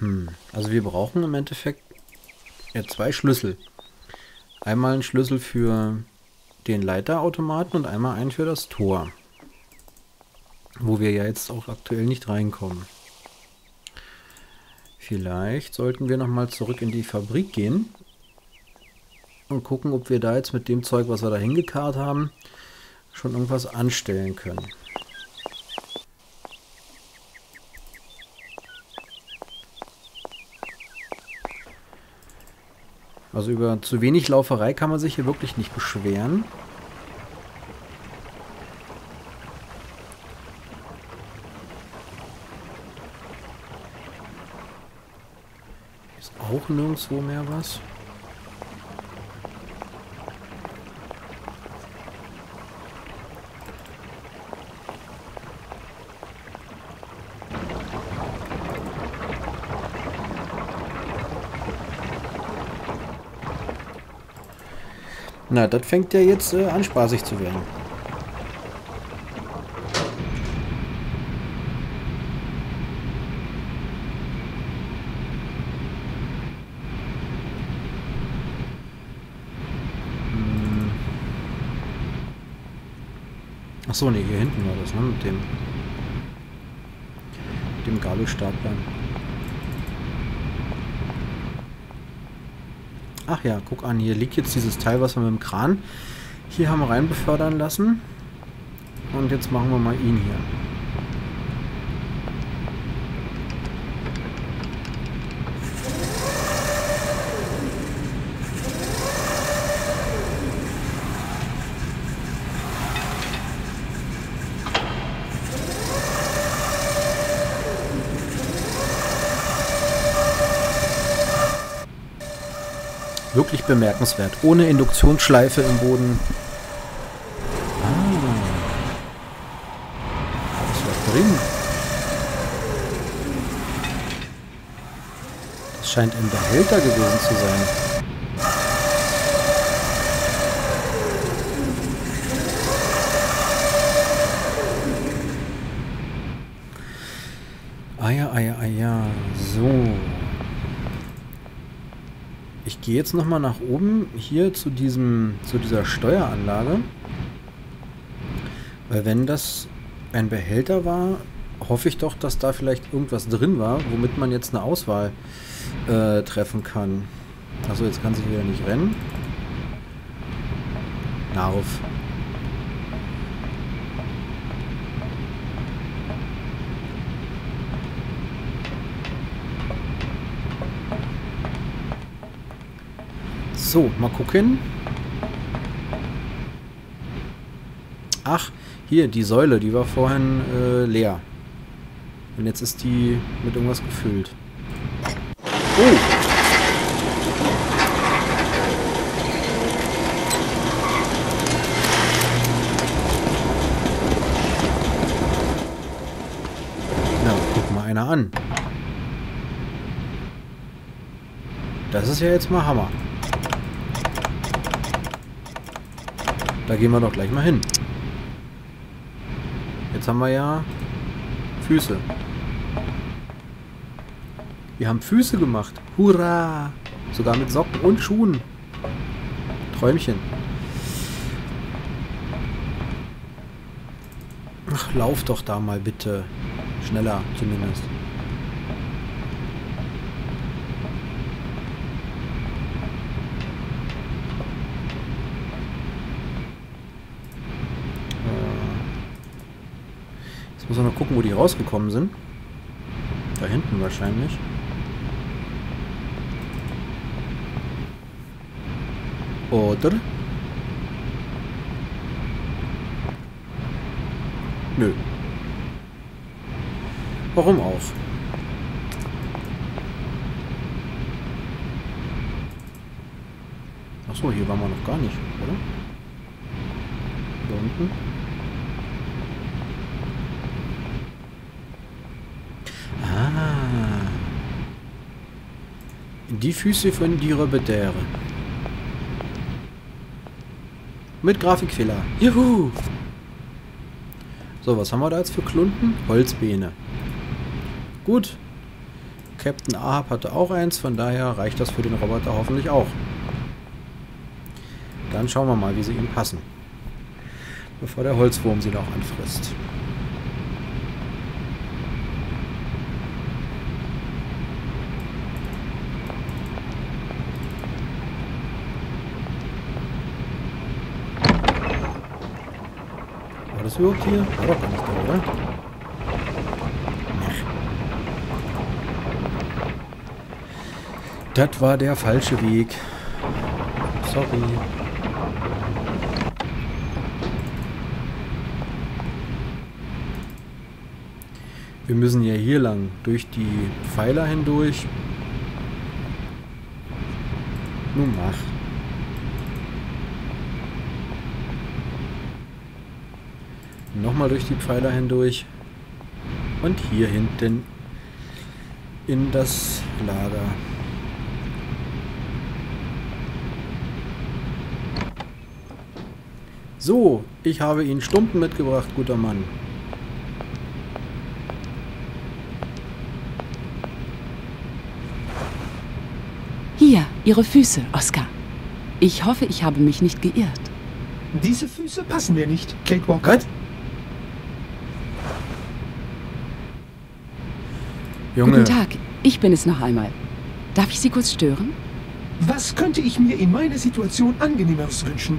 Also wir brauchen im Endeffekt ja 2 Schlüssel. Einmal einen Schlüssel für den Leiterautomaten und einmal einen für das Tor. Wo wir ja jetzt auch aktuell nicht reinkommen. Vielleicht sollten wir nochmal zurück in die Fabrik gehen. Und gucken, ob wir da jetzt mit dem Zeug, was wir da hingekarrt haben, schon irgendwas anstellen können. Also über zu wenig Lauferei kann man sich hier wirklich nicht beschweren. Ist auch nirgendwo mehr was. Na, das fängt ja jetzt an, spaßig zu werden. Achso, ne, hier hinten war das, ne? Mit dem Gabelstartbein. Ach ja, guck an, hier liegt jetzt dieses Teil, was wir mit dem Kran hier haben rein befördern lassen. Und jetzt machen wir mal ihn hier. Wirklich bemerkenswert. Ohne Induktionsschleife im Boden. Ah. Was war drin? Das scheint ein Behälter gewesen zu sein. Ja. So. Ich gehe jetzt nochmal nach oben hier zu dieser Steueranlage. Weil wenn das ein Behälter war, hoffe ich doch, dass da vielleicht irgendwas drin war, womit man jetzt eine Auswahl treffen kann. Achso, jetzt kann sie wieder nicht rennen. Na auf. So, mal gucken. Ach, hier, die Säule, die war vorhin leer. Und jetzt ist die mit irgendwas gefüllt. Oh! Na, guck mal einer an. Das ist ja jetzt mal Hammer. Da gehen wir doch gleich mal hin. Jetzt haben wir ja Füße. Wir haben Füße gemacht. Hurra! Sogar mit Socken und Schuhen. Träumchen. Ach, lauf doch da mal bitte. Schneller zumindest. Jetzt muss man noch gucken, wo die rausgekommen sind. Da hinten wahrscheinlich. Oder? Nö. Warum auch? Achso, hier waren wir noch gar nicht, oder? Hier unten. Ah. Die Füße von die Roboter. Mit Grafikfehler. Juhu! So, was haben wir da jetzt für Klunten? Holzbeine. Gut. Captain Ahab hatte auch eins, von daher reicht das für den Roboter hoffentlich auch. Dann schauen wir mal, wie sie ihm passen. Bevor der Holzwurm sie noch anfrisst. War das überhaupt hier? War doch gar nicht da, oder? Das war der falsche Weg. Sorry. Wir müssen ja hier lang, durch die Pfeiler hindurch. Nun mach. Nochmal durch die Pfeiler hindurch. Und hier hinten in das Lager. So, ich habe Ihnen Stumpen mitgebracht, guter Mann. Hier, Ihre Füße, Oscar. Ich hoffe, ich habe mich nicht geirrt. Diese Füße passen mir nicht, Kate Walker. Was? Junge. Guten Tag, ich bin es noch einmal. Darf ich Sie kurz stören? Was könnte ich mir in meiner Situation angenehmeres wünschen?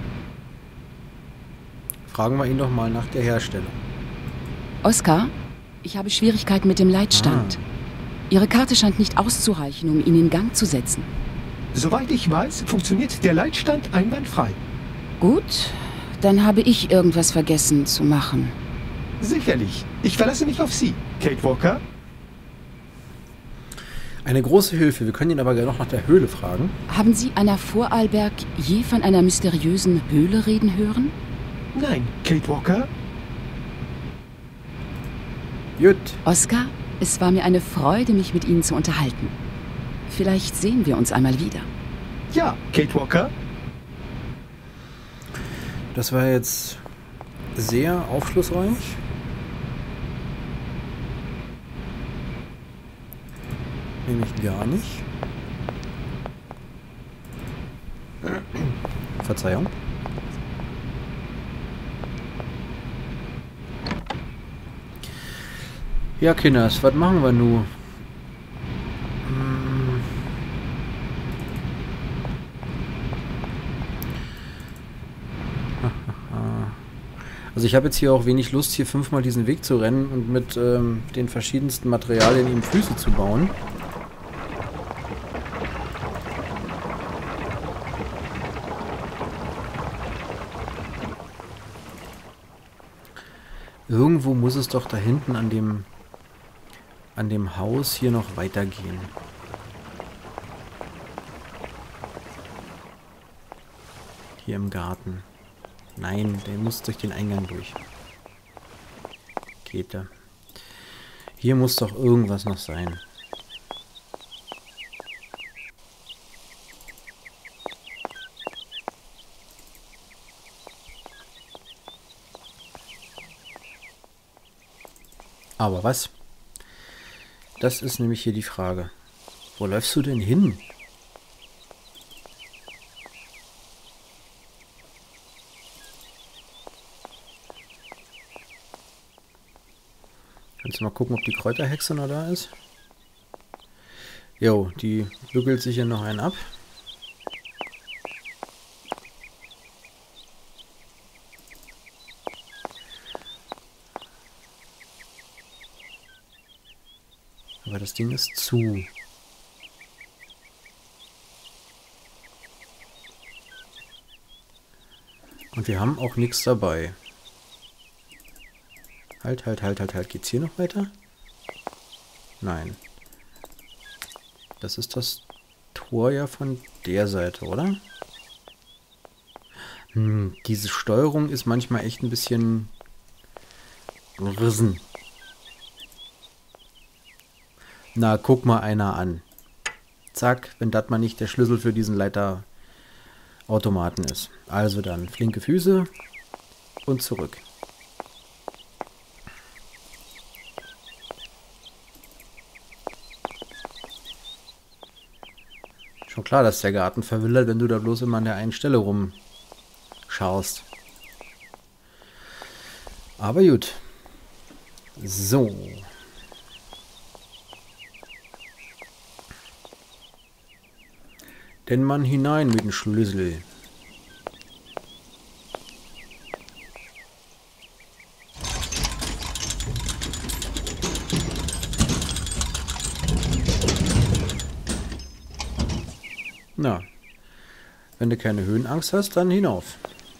Fragen wir ihn doch mal nach der Herstellung. Oscar, ich habe Schwierigkeiten mit dem Leitstand. Ihre Karte scheint nicht auszureichen, um ihn in Gang zu setzen. Soweit ich weiß, funktioniert der Leitstand einwandfrei. Gut, dann habe ich irgendwas vergessen zu machen. Sicherlich. Ich verlasse mich auf Sie, Kate Walker. Eine große Hilfe. Wir können ihn aber gerne noch nach der Höhle fragen. Haben Sie Anna Vorarlberg je von einer mysteriösen Höhle reden hören? Nein, Kate Walker. Gut. Oscar, es war mir eine Freude, mich mit Ihnen zu unterhalten. Vielleicht sehen wir uns einmal wieder. Ja, Kate Walker. Das war jetzt sehr aufschlussreich. Nämlich gar nicht. Verzeihung. Ja, Kinders, was machen wir nun? Also ich habe jetzt hier auch wenig Lust, hier 5-mal diesen Weg zu rennen und mit den verschiedensten Materialien ihm Füße zu bauen. Irgendwo muss es doch da hinten an dem Haus hier noch weitergehen. Hier im Garten. Nein, der muss durch den Eingang durch. Geht da. Hier muss doch irgendwas noch sein. Aber was? Das ist nämlich hier die Frage. Wo läufst du denn hin? Kannst du mal gucken, ob die Kräuterhexe noch da ist? Jo, die bügelt sich hier noch einen ab. Aber das Ding ist zu. Und wir haben auch nichts dabei. Halt. Geht's hier noch weiter? Nein. Das ist das Tor ja von der Seite, oder? Diese Steuerung ist manchmal echt ein bisschen rissen. Na, guck mal einer an. Zack, wenn das mal nicht der Schlüssel für diesen Leiterautomaten ist. Also dann flinke Füße und zurück. Schon klar, dass der Garten verwildert, wenn du da bloß immer an der einen Stelle rumschaust. Aber gut. So. Denn man hinein mit dem Schlüssel. Na, wenn du keine Höhenangst hast, dann hinauf.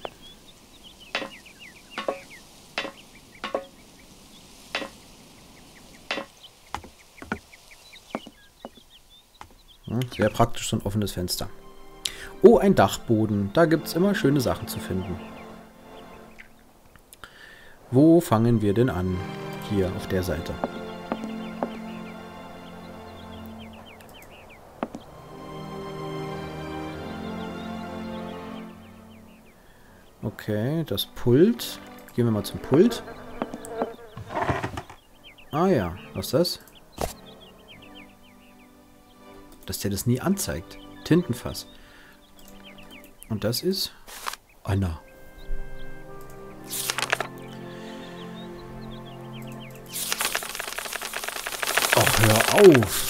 Sehr praktisch, so ein offenes Fenster. Oh, ein Dachboden. Da gibt es immer schöne Sachen zu finden. Wo fangen wir denn an? Hier, auf der Seite. Okay, das Pult. Gehen wir mal zum Pult. Ah ja, was ist das? Dass der das nie anzeigt. Tintenfass. Und das ist Anna. Ach, hör auf.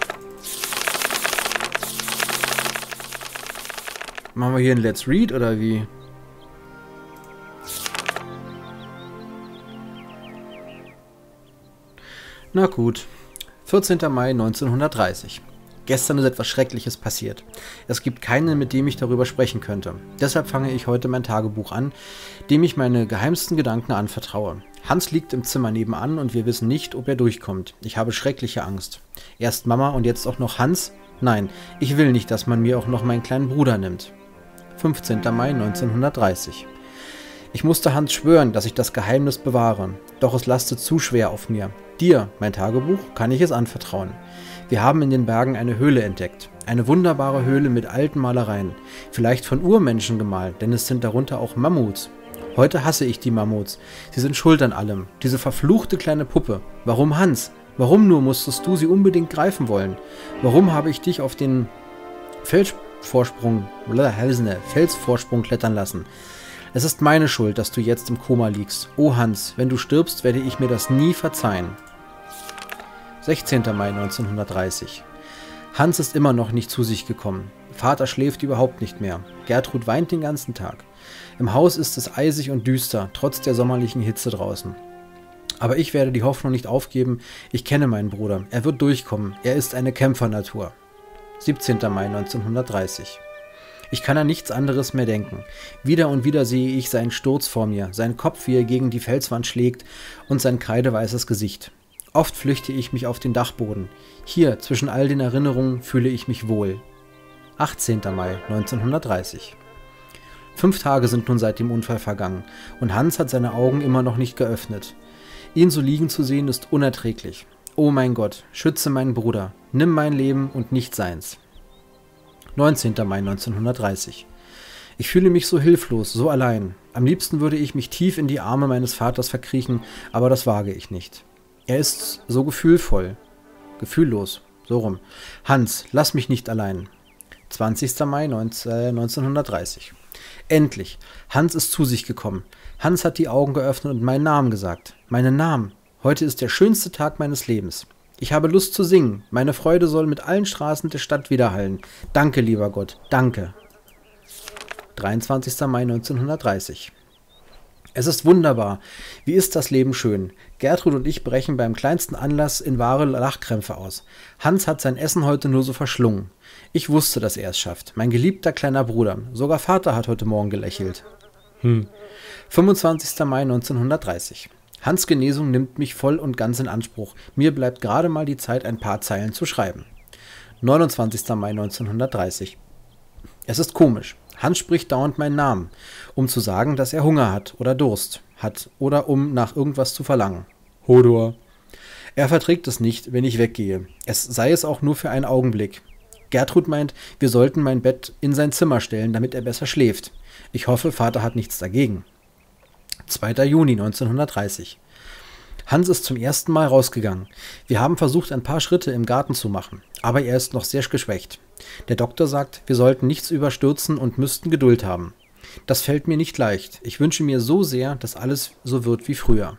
Machen wir hier ein Let's Read oder wie? Na gut. 14. Mai 1930. Gestern ist etwas Schreckliches passiert. Es gibt keinen, mit dem ich darüber sprechen könnte. Deshalb fange ich heute mein Tagebuch an, dem ich meine geheimsten Gedanken anvertraue. Hans liegt im Zimmer nebenan und wir wissen nicht, ob er durchkommt. Ich habe schreckliche Angst. Erst Mama und jetzt auch noch Hans? Nein, ich will nicht, dass man mir auch noch meinen kleinen Bruder nimmt. 15. Mai 1930. Ich musste Hans schwören, dass ich das Geheimnis bewahre. Doch es lastet zu schwer auf mir. Dir, mein Tagebuch, kann ich es anvertrauen. Wir haben in den Bergen eine Höhle entdeckt. Eine wunderbare Höhle mit alten Malereien. Vielleicht von Urmenschen gemalt, denn es sind darunter auch Mammuts. Heute hasse ich die Mammuts. Sie sind schuld an allem. Diese verfluchte kleine Puppe. Warum, Hans? Warum nur musstest du sie unbedingt greifen wollen? Warum habe ich dich auf den Felsvorsprung klettern lassen? Es ist meine Schuld, dass du jetzt im Koma liegst. Oh Hans, wenn du stirbst, werde ich mir das nie verzeihen. 16. Mai 1930. Hans ist immer noch nicht zu sich gekommen. Vater schläft überhaupt nicht mehr. Gertrud weint den ganzen Tag. Im Haus ist es eisig und düster, trotz der sommerlichen Hitze draußen. Aber ich werde die Hoffnung nicht aufgeben. Ich kenne meinen Bruder. Er wird durchkommen. Er ist eine Kämpfernatur. 17. Mai 1930. Ich kann an nichts anderes mehr denken. Wieder und wieder sehe ich seinen Sturz vor mir, seinen Kopf, wie er gegen die Felswand schlägt, und sein kreideweißes Gesicht. Oft flüchte ich mich auf den Dachboden. Hier, zwischen all den Erinnerungen, fühle ich mich wohl. 18. Mai 1930. 5 Tage sind nun seit dem Unfall vergangen, und Hans hat seine Augen immer noch nicht geöffnet. Ihn so liegen zu sehen, ist unerträglich. Oh mein Gott, schütze meinen Bruder, nimm mein Leben und nicht seins. 19. Mai 1930. Ich fühle mich so hilflos, so allein. Am liebsten würde ich mich tief in die Arme meines Vaters verkriechen, aber das wage ich nicht. Er ist so gefühllos, so rum. Hans, lass mich nicht allein. 20. Mai 1930. Endlich, Hans ist zu sich gekommen. Hans hat die Augen geöffnet und meinen Namen gesagt. Meinen Namen. Heute ist der schönste Tag meines Lebens. Ich habe Lust zu singen. Meine Freude soll mit allen Straßen der Stadt widerhallen. Danke, lieber Gott, danke. 23. Mai 1930. Es ist wunderbar. Wie ist das Leben schön. Gertrud und ich brechen beim kleinsten Anlass in wahre Lachkrämpfe aus. Hans hat sein Essen heute nur so verschlungen. Ich wusste, dass er es schafft. Mein geliebter kleiner Bruder. Sogar Vater hat heute Morgen gelächelt. 25. Mai 1930. Hans' Genesung nimmt mich voll und ganz in Anspruch. Mir bleibt gerade mal die Zeit, ein paar Zeilen zu schreiben. 29. Mai 1930. Es ist komisch. Hans spricht dauernd meinen Namen, um zu sagen, dass er Hunger hat oder Durst hat oder um nach irgendwas zu verlangen. Hodor. Er verträgt es nicht, wenn ich weggehe. Sei es auch nur für einen Augenblick. Gertrud meint, wir sollten mein Bett in sein Zimmer stellen, damit er besser schläft. Ich hoffe, Vater hat nichts dagegen. 2. Juni 1930. Hans ist zum ersten Mal rausgegangen. Wir haben versucht, ein paar Schritte im Garten zu machen, aber er ist noch sehr geschwächt. Der Doktor sagt, wir sollten nichts überstürzen und müssten Geduld haben. Das fällt mir nicht leicht. Ich wünsche mir so sehr, dass alles so wird wie früher.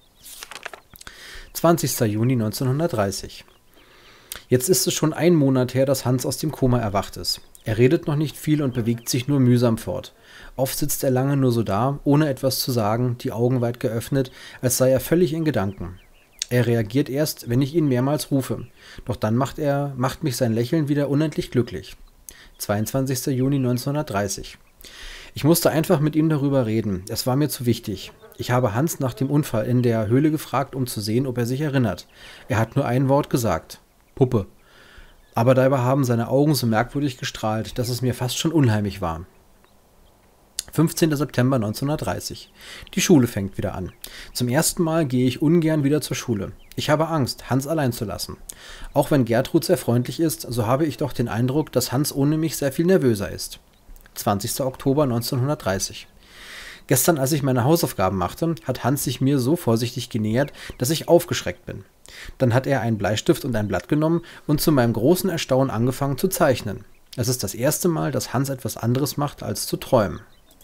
20. Juni 1930. Jetzt ist es schon 1 Monat her, dass Hans aus dem Koma erwacht ist. Er redet noch nicht viel und bewegt sich nur mühsam fort. Oft sitzt er lange nur so da, ohne etwas zu sagen, die Augen weit geöffnet, als sei er völlig in Gedanken. Er reagiert erst, wenn ich ihn mehrmals rufe. Doch dann macht mich sein Lächeln wieder unendlich glücklich. 22. Juni 1930. Ich musste einfach mit ihm darüber reden. Es war mir zu wichtig. Ich habe Hans nach dem Unfall in der Höhle gefragt, um zu sehen, ob er sich erinnert. Er hat nur ein Wort gesagt. Puppe. Aber dabei haben seine Augen so merkwürdig gestrahlt, dass es mir fast schon unheimlich war. 15. September 1930. Die Schule fängt wieder an. Zum ersten Mal gehe ich ungern wieder zur Schule. Ich habe Angst, Hans allein zu lassen. Auch wenn Gertrud sehr freundlich ist, so habe ich doch den Eindruck, dass Hans ohne mich sehr viel nervöser ist. 20. Oktober 1930. Gestern, als ich meine Hausaufgaben machte, hat Hans sich mir so vorsichtig genähert, dass ich aufgeschreckt bin. Dann hat er einen Bleistift und ein Blatt genommen und zu meinem großen Erstaunen angefangen zu zeichnen. Es ist das erste Mal, dass Hans etwas anderes macht, als zu träumen.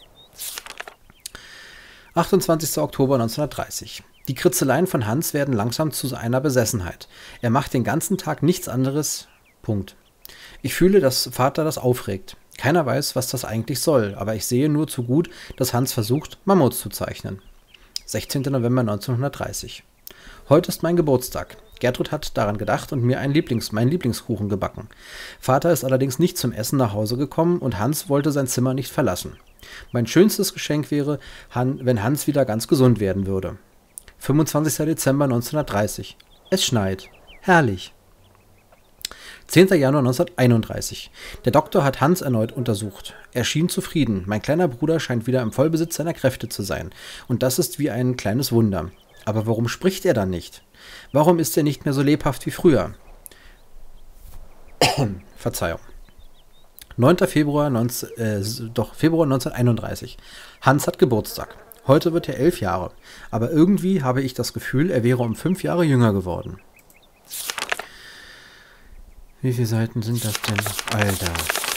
28. Oktober 1930. Die Kritzeleien von Hans werden langsam zu einer Besessenheit. Er macht den ganzen Tag nichts anderes. Punkt. Ich fühle, dass Vater das aufregt. Keiner weiß, was das eigentlich soll, aber ich sehe nur zu gut, dass Hans versucht, Mammuts zu zeichnen. 16. November 1930. Heute ist mein Geburtstag. Gertrud hat daran gedacht und mir meinen Lieblingskuchen gebacken. Vater ist allerdings nicht zum Essen nach Hause gekommen und Hans wollte sein Zimmer nicht verlassen. Mein schönstes Geschenk wäre, wenn Hans wieder ganz gesund werden würde. 25. Dezember 1930. Es schneit. Herrlich. 10. Januar 1931. Der Doktor hat Hans erneut untersucht. Er schien zufrieden. Mein kleiner Bruder scheint wieder im Vollbesitz seiner Kräfte zu sein. Und das ist wie ein kleines Wunder. Aber warum spricht er dann nicht? Warum ist er nicht mehr so lebhaft wie früher? Verzeihung. 9. Februar 1931. Hans hat Geburtstag. Heute wird er 11 Jahre. Aber irgendwie habe ich das Gefühl, er wäre um 5 Jahre jünger geworden. Wie viele Seiten sind das denn? Alter.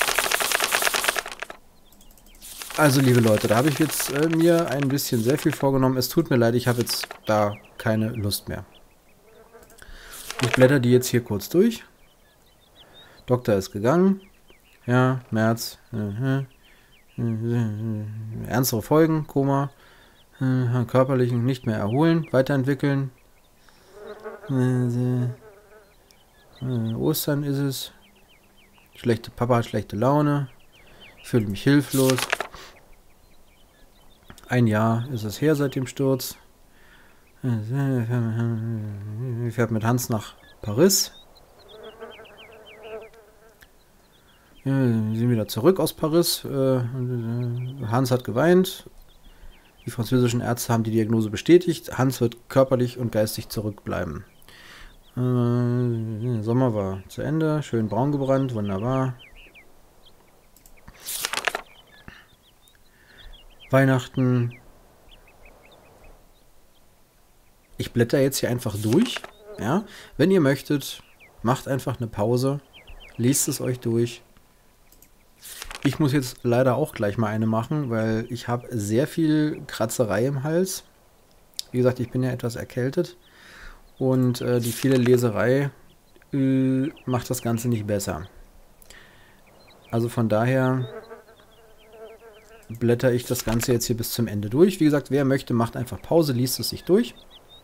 Also, liebe Leute, da habe ich jetzt mir ein bisschen sehr viel vorgenommen. Es tut mir leid, ich habe jetzt da keine Lust mehr. Ich blätter die jetzt hier kurz durch. Doktor ist gegangen. Ja, März. Ernstere Folgen, Koma. Körperlichen nicht mehr erholen, weiterentwickeln. Ostern ist es. Papa hat schlechte Laune. Ich fühle mich hilflos. 1 Jahr ist es her seit dem Sturz. Ich fährt mit Hans nach Paris. Wir sind wieder zurück aus Paris. Hans hat geweint. Die französischen Ärzte haben die Diagnose bestätigt. Hans wird körperlich und geistig zurückbleiben. Sommer war zu Ende. Schön braun gebrannt. Wunderbar. Weihnachten. Ich blätter jetzt hier einfach durch. Ja? Wenn ihr möchtet, macht einfach eine Pause. Lest es euch durch. Ich muss jetzt leider auch gleich mal eine machen, weil ich habe sehr viel Kratzerei im Hals. Wie gesagt, ich bin ja etwas erkältet. Und die viele Leserei macht das Ganze nicht besser. Also von daher blätter ich das Ganze jetzt hier bis zum Ende durch. Wie gesagt, wer möchte, macht einfach Pause, liest es sich durch.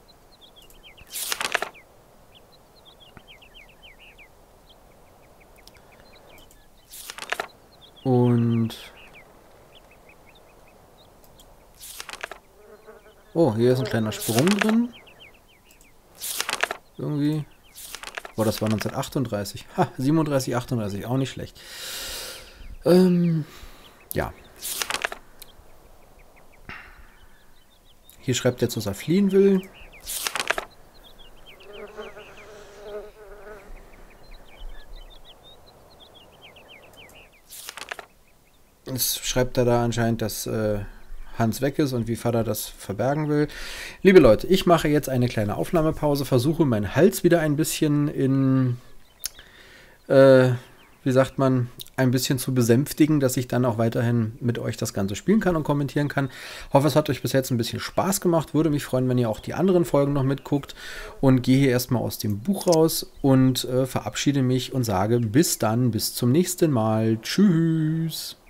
Und oh, hier ist ein kleiner Sprung drin. Irgendwie. Oh, das war 1938. Ha, 37, 38, auch nicht schlecht. Ja. Hier schreibt er, dass er fliehen will. Jetzt schreibt er da anscheinend, dass Hans weg ist und wie Vater das verbergen will. Liebe Leute, ich mache jetzt eine kleine Aufnahmepause, versuche meinen Hals wieder ein bisschen wie sagt man, ein bisschen zu besänftigen, dass ich dann auch weiterhin mit euch das Ganze spielen kann und kommentieren kann. Hoffe, es hat euch bis jetzt ein bisschen Spaß gemacht. Würde mich freuen, wenn ihr auch die anderen Folgen noch mitguckt. Und gehe hier erstmal aus dem Buch raus und verabschiede mich und sage bis dann, bis zum nächsten Mal. Tschüss.